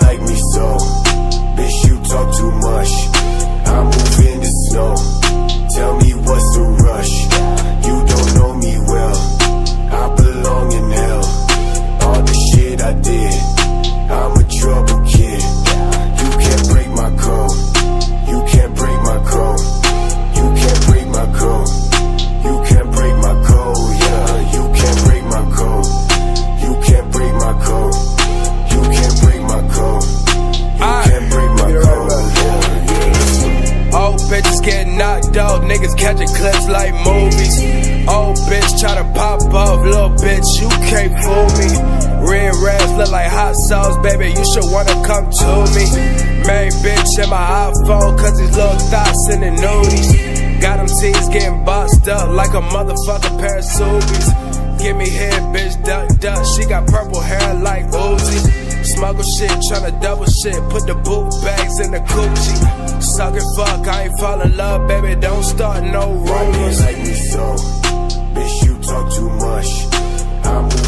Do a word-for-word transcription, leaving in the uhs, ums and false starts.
like me so. Bitch, you talk too much. I move in the snow. Tell me what's the rush. You don't know me well. I belong in hell. All the shit I did, I'm a trouble kid. You can't break my code. You can't break my code. You can't break my code. You can't break my code, yeah. You can't break my code. You can't break my code. You can't break my code. You can't break my code, yeah, yeah. Old bitches getting knocked out, niggas catching clips like movies. Old bitch try to pop off, little bitch, you can't fool me. Red rags look like hot sauce, baby, you should wanna come to me. Main bitch in my iPhone, cause these little thoughts in the nudies. Got them teens getting boxed up like a motherfucking pair of Subies. Give me head, bitch, duck, duck, she got purple hair like Uzi. Smuggle shit, tryna double shit, put the boot bags in the coochie. Suck it, fuck, I ain't fall in love, baby, don't start no rumors. Like me so, bitch, you talk too much. I move